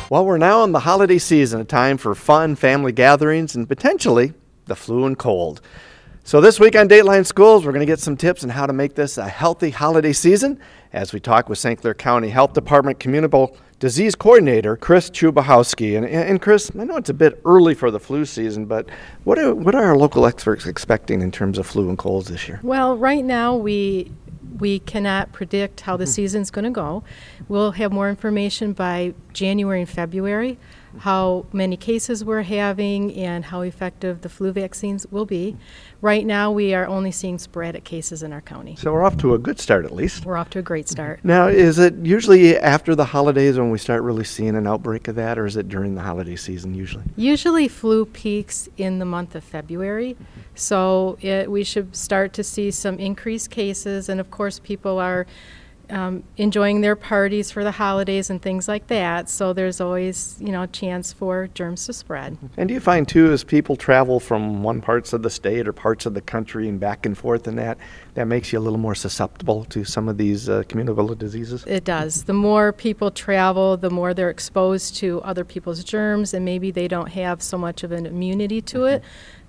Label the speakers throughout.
Speaker 1: Well, we're now in the holiday season, a time for fun, family gatherings, and potentially the flu and cold. So this week on Dateline Schools, we're going to get some tips on how to make this a healthy holiday season as we talk with St. Clair County Health Department Communicable Disease Coordinator, Chris Czubachowski. And Chris, I know it's a bit early for the flu season, but what are our local experts expecting in terms of flu and colds this year?
Speaker 2: Well, right now we cannot predict how the season's going to go. We'll have more information by January and February, how many cases we're having and how effective the flu vaccines will be. Right now we are only seeing sporadic cases in our county.
Speaker 1: So we're off to a good start at least.
Speaker 2: We're off to a great start.
Speaker 1: Now, is it usually after the holidays when we start really seeing an outbreak of that, or is it during the holiday season usually?
Speaker 2: Usually flu peaks in the month of February, so we should start to see some increased cases, and of course people are enjoying their parties for the holidays and things like that, so there's always, a chance for germs to spread.
Speaker 1: And do you find too, as people travel from one parts of the state or parts of the country and back and forth and that makes you a little more susceptible to some of these communicable diseases?
Speaker 2: It does. The more people travel, the more they're exposed to other people's germs, and maybe they don't have so much of an immunity to it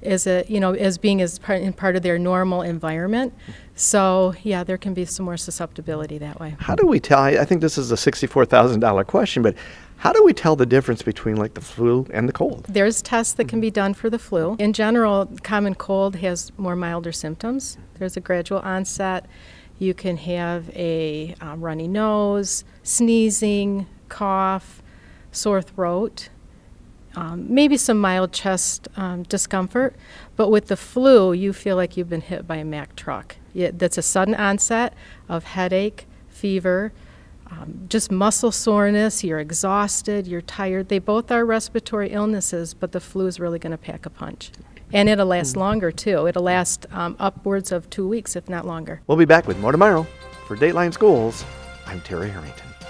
Speaker 2: as being part of their normal environment. So yeah, there can be some more susceptibility that way.
Speaker 1: How do we tell? I think this is a $64,000 question, but how do we tell the difference between like the flu and the cold?
Speaker 2: There's tests that can be done for the flu. In general, common cold has more milder symptoms. There's a gradual onset. You can have a runny nose, sneezing, cough, sore throat, maybe some mild chest discomfort. But with the flu, you feel like you've been hit by a Mack truck. That's a sudden onset of headache, fever, just muscle soreness, you're exhausted, you're tired. They both are respiratory illnesses, but the flu is really going to pack a punch. And it'll last longer, too. It'll last upwards of 2 weeks, if not longer.
Speaker 1: We'll be back with more tomorrow. For Dateline Schools, I'm Terry Harrington.